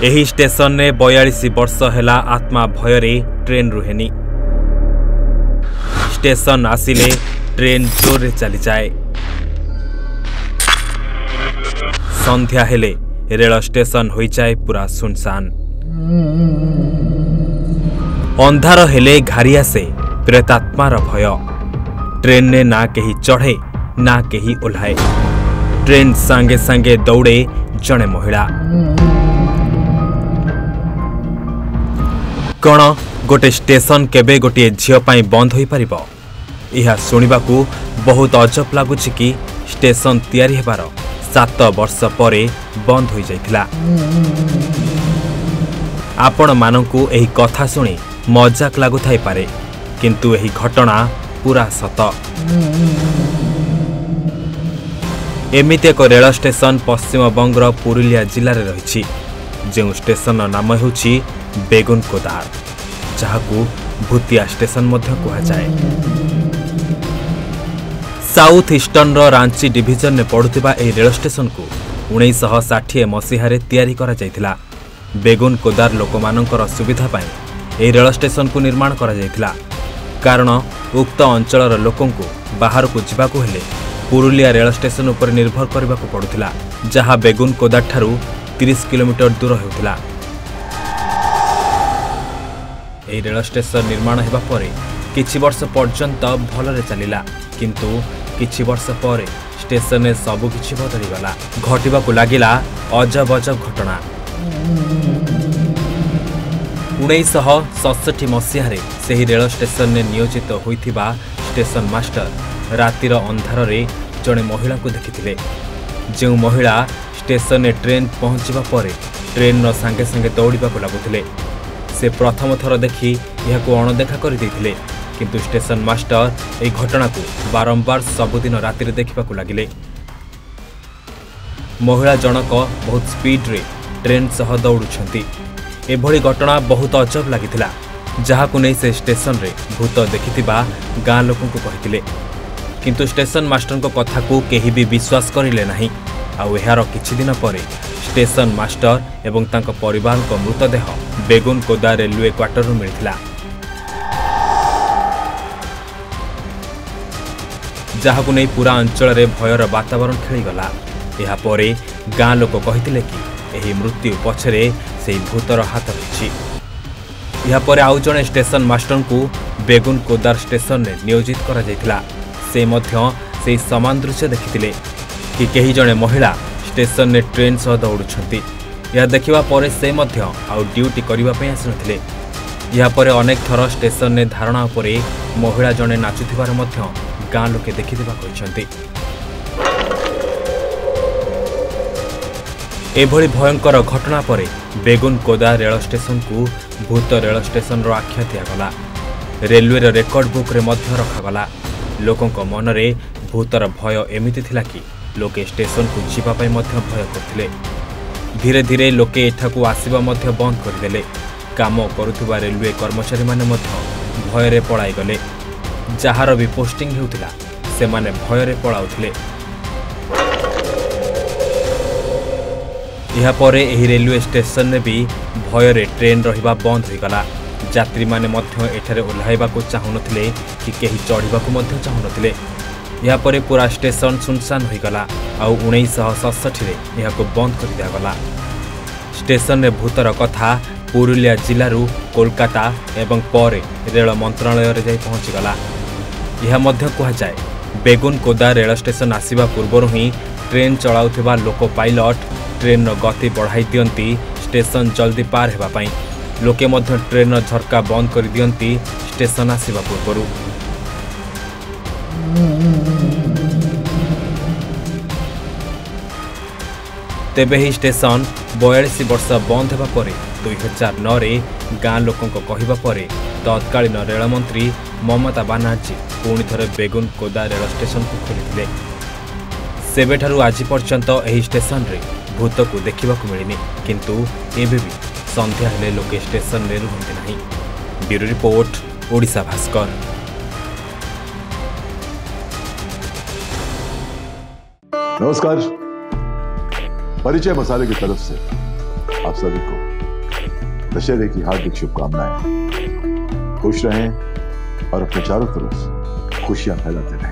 एही स्टेशन ने 42 वर्ष हैला आत्मा भयरे ट्रेन रुहेनी। स्टेशन आसिले ट्रेन जोर चली जाए। संध्या हेले रेल स्टेशन हो जाए पूरा सुनसान। अंधार हेले घारी आसे प्रेतात्मार भय। ट्रेन ने ना कहीं चढ़े ना कहीं ओह्लाए। ट्रेन सांगे सांगे दौड़े जड़े महिला। कौन गोटे स्टेशन केबे गोटे झील पाई बंद हो पारिबो? यह शुणिबाकू बहुत अजब लगुच कि स्टेशन तैयारी हेबार 7 वर्ष परे बंद हो जाइथिला। आपण मानकू एही कथा सुनी मजाक लागुथाई पारे, किंतु एही घटना पूरा सत। एमिति एक रेल स्टेशन पश्चिम बंगर पुरुलिया जिले में रही, जो स्टेशन नाम होछि बेगुनकोदार, जहाकू भूतिया स्टेशन मध्य कहुए। साउथ ईस्टर्न रांची डिविजन में पड़ुथिबा एही रेल स्टेशन को 1960 मसीहारे तैयारी करा जायथिला। बेगुनकोदार लोकमानंकर सुविधा पाई एही रेल स्टेशन को निर्माण करा जायथिला, कारण उक्त अंचलर लोकंकु बाहर को जिबाकू हेले पुरुलिया रेल स्टेशन उपर निर्भर करबाकू पड़ुथिला, जहाँ बेगुनकोदार ठारू 30 किलोमीटर दूर हेउथिला। एही रेल स्टेशन निर्माण हेबा परे किछि वर्ष पर्यंत भलरे चलिला, किंतु किछि वर्ष परे स्टेशन में सबु किछि बदली गला। घटिबाकू लागिला अजब अजब घटना। 1967 मसीहारे सेही रेल स्टेशन ने नियोजित होइथिबा स्टेशन मास्टर रातिर अंधार रे जड़े महिला को देखिथिले। जो महिला स्टेशन ने ट्रेन पहुंचवा परे ट्रेन रो संगे संगे दौड़ाकू लगुथिले। से प्रथम थर देखि यहाकू अणदेखा कर देथिले, किंतु स्टेशन मास्टर एही घटना को बारंबार सबुदिन रातिर देखिबाकू लागिले। महिला जनक बहुत स्पीड रे ट्रेन सह दौड़ुछंती। एभली घटना बहुत अजब लागिथिला, जहाकू नै से स्टेशन रे भूत देखिथिबा गाँ लोकन को कहिथिले, किंतु स्टेशन मास्टर को कथा को केही भी विश्वास करिले नाही। आउ एहार किछि दिन परे स्टेशन मास्टर एवं तांको परिवार को मृतदेह बेगुनकोदार रेलवे क्वार्टर रु मिलिथिला, जहाकू नै पूरा अंचल रे भयर वातावरण खेलीगला। एहा परे गाँ लोक कहिथिले कि एही मृत्यु पछरे से भूतर हाथ रही। यहाँ पर आउ जड़े स्टेशन मास्टर को बेगुनकोदार स्टेशन में नियोजित करा जायथिला। से मध्य से समान दृश्य देखिथिले कि कहीं जड़े महिला स्टेशन ने ट्रेन सह दौड़ुछंती। यह देखिबा परे से मध्य आउ ड्यूटी करिबा पय आसिनथिले। यहाँ पर अनेक थर स्टेशन ने धारणा उपरे महिला जड़े नाचुथिबार मध्य गाँ लोके देखिथिबा कहिसंती। एभली भयंकर घटना परे बेगुनकोदार रेल स्टेशन को भूत रेल स्टेशन रो आख्या दिगला। रेलवे रेकर्ड बुक रे मध्य रखागला। लोकों मन रे भूतर भय एमिति थिला कि लोके स्टेशन को जीवा पय मध्य भय करथिले। धीरे धीरे लोके एठाकू आसीबा मध्य बंद करदेले। काम करुथुबा रेलवे कर्मचारी माने मध्य भय रे पळाई गले। जहार भी पोस्टिंग हेउथिला से माने भय रे पळाउथिले। यहाँ पर एही रेलवे स्टेशन ने भी भय रे ट्रेन रहिबा बंद हो गला। यात्री माने मध्य एठारे ओह्लाइबाकू चाहुनथिले कि केही चढ़िबाकू मध्य चाहुनथिले। यहाँ पर पूरा स्टेशन सुनसान हो गला। आउ 1967 रे यहाकू बंद कर दिया गला। स्टेशन ने भूतर कथा पुरुलिया जिलारू कोलकाता एवं परे रेल मंत्रालय रे जाई पहुंची गला। यह मध्य कहा जाए बेगुनकोदार रेल स्टेशन आसीबा पूर्वरु ही ट्रेन चलाउथिबा लोको पायलट ट्रेन गति बढ़ाई दियंती स्टेशन जल्दी पार हेबा पाई। लोके मध्य ट्रेन झरका बंद कर दियंती स्टेशन आसीबा पूर्वरु। तेबे ही स्टेशन 42 वर्ष बंद हेबा परे 2009 रे गाँ लोकों को कहिबा परे तत्कालीन रेल मंत्री ममता बानार्जी पुणी थरे बेगुनकोदार रेल स्टेशन को खोलिथिले। सेबेठारु आज पर्यंत एही स्टेशन रे भूत को देखा मिलनी, किंतु एबे भी संध्या हेले लोके स्टेशन रे रुहंती नाही। Bureau report, Odisha Bhaskar. नमस्कार, परिचय मसाले की तरफ से आप सभी को दशहरे की हार्दिक शुभकामनाएं। खुश रहें और अपने चारों तरफ खुशियां फैलाते रहें।